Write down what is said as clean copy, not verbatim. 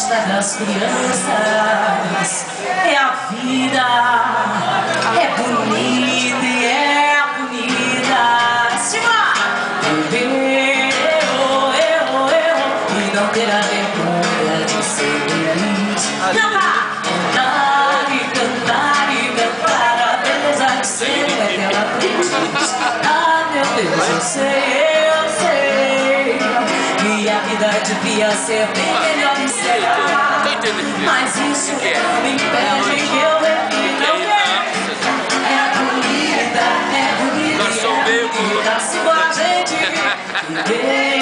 festa das crianças. É a vida, é bonita e é bonita. Simba! E não terá vergonha de ser feliz. Cantar e cantar e cantar a beleza que sempre é aquela cruz. Ah, meu Deus, eu sei. E a vida devia ser bem melhor em ser. Mas isso não me impede que eu reflita. Não quero. É bonita, é bonita. Nós somos meio. Simbora, gente.